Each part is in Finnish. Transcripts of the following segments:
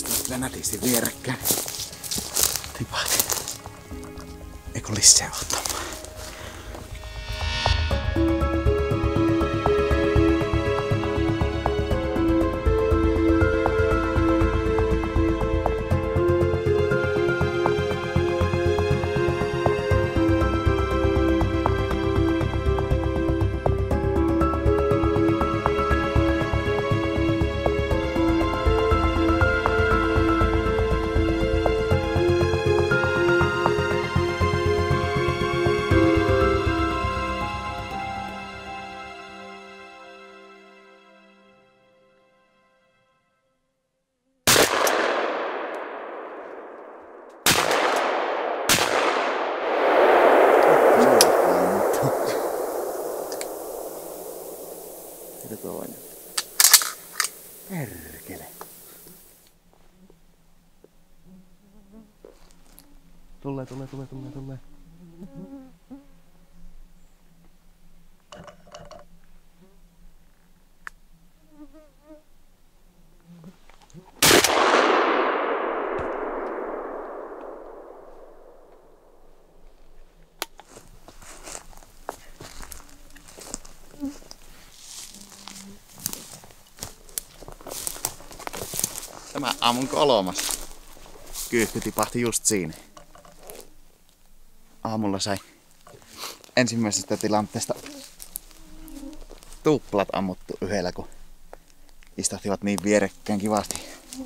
Kyllä nätisti vierekkäin. Tipahti. Eikö lisää ottamaan? Perkele. Tulee. Tämä aamun 3. kyyhky tipahti just siinä. Aamulla sai ensimmäisestä tilanteesta tuplat ammuttu yhdellä, kun istahtivat niin vierekkäin kivasti.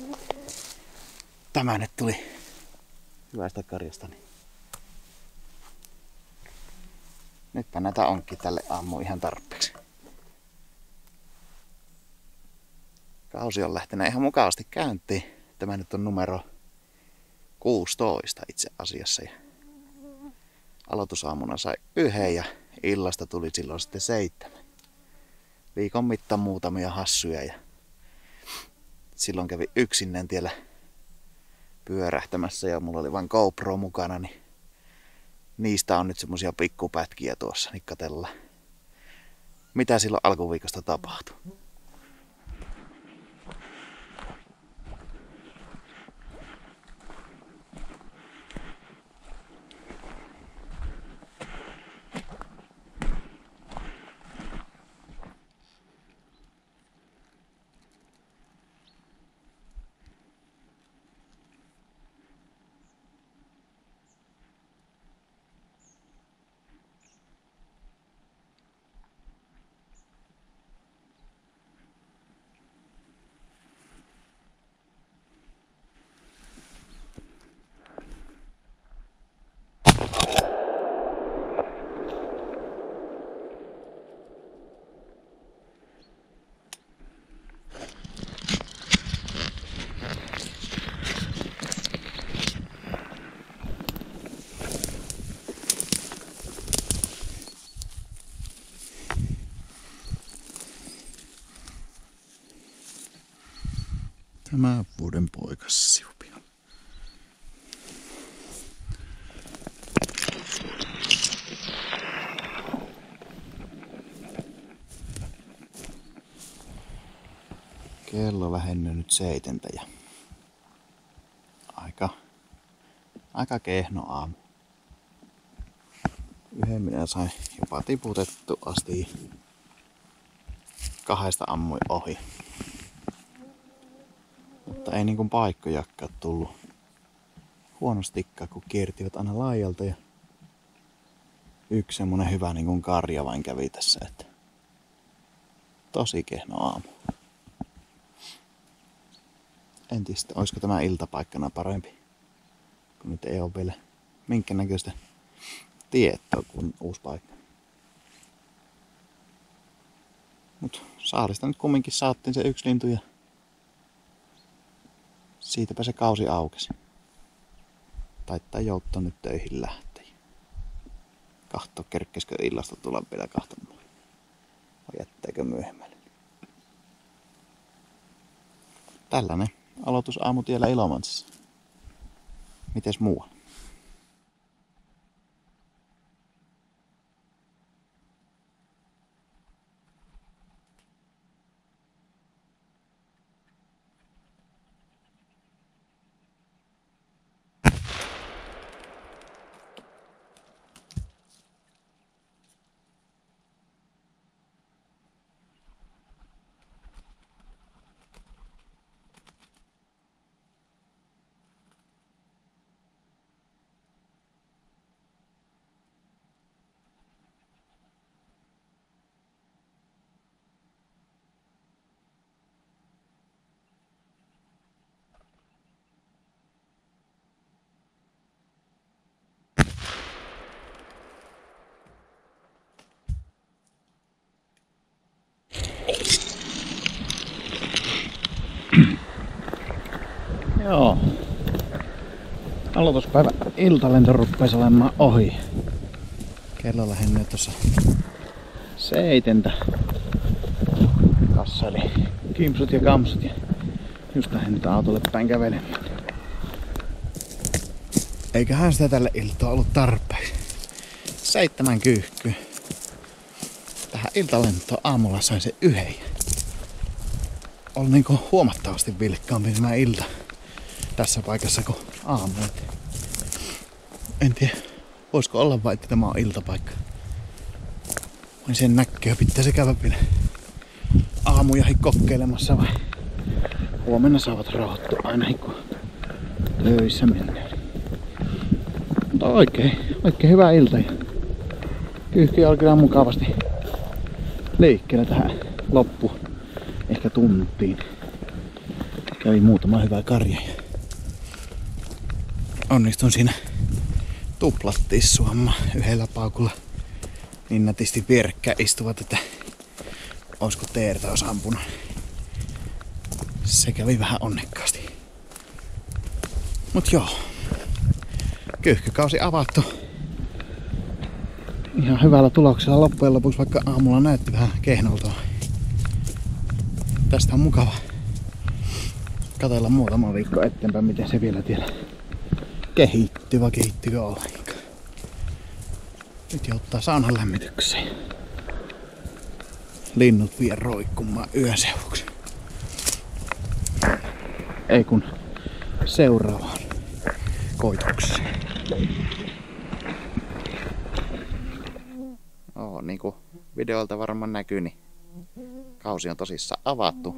Tämä nyt tuli hyvästä karjasta. Nytpä näitä onkin tälle aamuun ihan tarpeeksi. Kausi on lähtenyt ihan mukavasti käyntiin. Tämä nyt on numero 16 itse asiassa. Ja aloitusaamuna sai 1 ja illasta tuli silloin sitten 7. Viikon mittaan muutamia hassuja ja silloin kävi yksinään tiellä pyörähtämässä ja mulla oli vain GoPro mukana, niin niistä on nyt semmosia pikkupätkiä tuossa, niin katsellaan mitä silloin alkuviikosta tapahtui. Tämä vuoden poikassiupi on. Kello lähennyi nyt 7 ja aika kehno aamu. Yhden minä sain jopa tiputettu asti. 2 ammuin ohi. Mutta ei niinkun paikkojakaan tullut huonostikkaan, kun kiertivät aina laajalta ja yksi semmonen hyvä niinkun karja vain kävi tässä, että tosi kehno aamu. En tiedä, olisiko tämä iltapaikkana parempi, kun nyt ei ole vielä minkä näköistä tietoa kuin uusi paikka. Mut saarista nyt kumminkin saattiin se 1 lintu ja siitäpä se kausi aukesi. Taittaa jouttaa nyt töihin lähteä. Kahtoo kerkkeskö illasta tulla vielä kahtomaan. Vai jättääkö myöhemmälle. Tällainen aloitusaamu tiellä Ilomantsissa. Mites muualla? Joo. Aloituspäivä iltalento ruppees olemaan ohi. Kello lähenee tuossa 7. Kassa eli kimpsut ja kampsut ja just lähden nyt autolle päin kävelemään. Eiköhän sitä tälle iltaa ollut tarpeeksi. 7 kyyhkyä. Tähän iltalentoon aamulla sain se 1. Oli niinku huomattavasti vilkkaampi tämä ilta tässä paikassa kuin aamu. En tiedä, voisiko olla vai että tämä on iltapaikka. Vai sen näköä pitäisi käydä vielä aamujahin kokeilemassa vai huomenna saavat rauhoittua aina kun töissä mennään. Mutta oikein hyvä ilta ja kyyhky oli kyllä mukavasti liikkeellä tähän loppuun. Ehkä tuntiin. Kävi muutama hyvä karja ja onnistun siinä tuplattissuamaan yhdellä paukulla niin nätisti vierekkäin istuvat, että olisiko teertä olisi ampunut. Se kävi vähän onnekkaasti. Mut joo. Kyyhkykausi avattu. Ihan hyvällä tuloksella loppujen lopuksi, vaikka aamulla näytti vähän kehnolta. Tästä on mukava katsella muutama viikko eteenpäin, miten se vielä tiedä kehittyy vai kehittyykö ollenkaan. Nyt jouttaa saunan lämmitykseen. Linnut vie roikkumaan yöseuksi. Ei kun seuraavaan koitukseen. Niin kuin videolta varmaan näkyy, niin kausi on tosissaan avattu.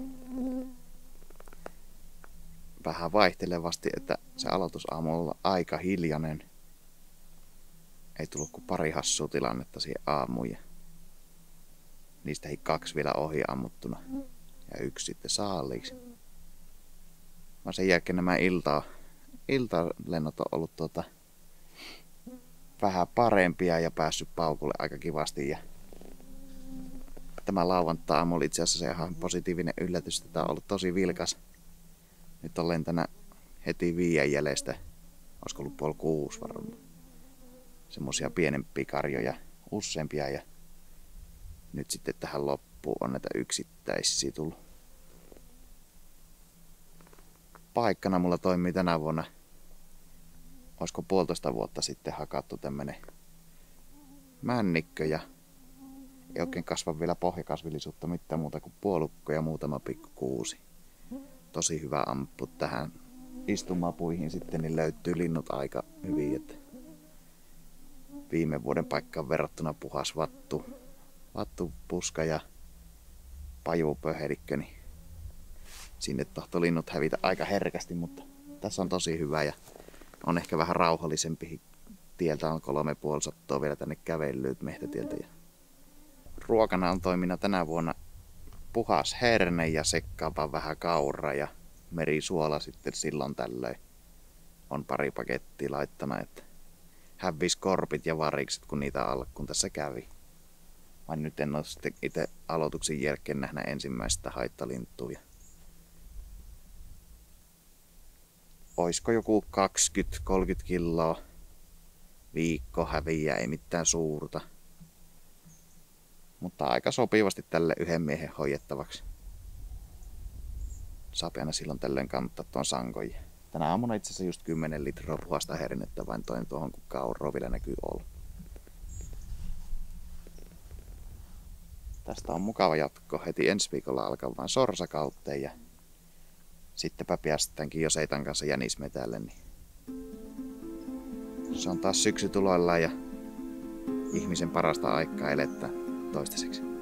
Vähän vaihtelevasti, että se aloitusaamu on ollut aika hiljainen. Ei tullut kuin pari hassua tilannetta siihen aamuun. Ja niistä 2 vielä ohi ammuttuna ja 1 sitten saaliiksi. Mä sen jälkeen nämä iltalennot on ollut vähän parempia ja päässyt paukulle aika kivasti. Ja tämä lauantai-aamu oli itse asiassa ihan positiivinen yllätys, että tämä on ollut tosi vilkas. Nyt on lentänyt heti 5 jäljestä, olisiko ollut 5:30 varmaan. Semmosia pienempiä karjoja, useampia ja nyt sitten tähän loppuun on näitä yksittäisiä tullut. Paikkana mulla toimii tänä vuonna, olisiko 1,5 vuotta sitten hakattu tämmönen männikkö ja ei oikein kasva vielä pohjakasvillisuutta mitään muuta kuin puolukko ja muutama pikkukuusi. Tosi hyvä ampua tähän istumapuihin sitten, niin löytyy linnut aika hyvin. Että viime vuoden paikkaan verrattuna puhas vattupuska ja pajupöhelikkö, niin sinne tahtoi linnut hävitä aika herkästi, mutta tässä on tosi hyvä ja on ehkä vähän rauhallisempi. Tieltä on 3,5 sattoa vielä tänne kävelyyn mehtätieltä. Ja ruokana on toiminut tänä vuonna puhas herne ja sekkaapa vähän kaura ja merisuola sitten silloin tällöin. On pari pakettia laittana, että hävisi korpit ja varikset, kun niitä alkuun tässä kävi. Vaan nyt en ole sitten itse aloituksen jälkeen nähdä ensimmäistä haittalintuja. Oisko joku 20-30 kiloa viikko häviää, ei mitään suurta. Mutta aika sopivasti tälle 1 miehen hoidettavaksi. Saapi aina silloin tällöin kantaa tuon sankon. Tänä aamuna itse asiassa just 10 litraa puhasta hernettä vain toin tuohon, kun kauroa vielä näkyy olla. Tästä on mukava jatko. Heti ensi viikolla alkaa vain sorsakautteen ja sittenpä päästäänkin jo Seitan kanssa jänismetälle. Niin se on taas syksy tuloillaan ja ihmisen parasta aikaa elettä toistaiseksi.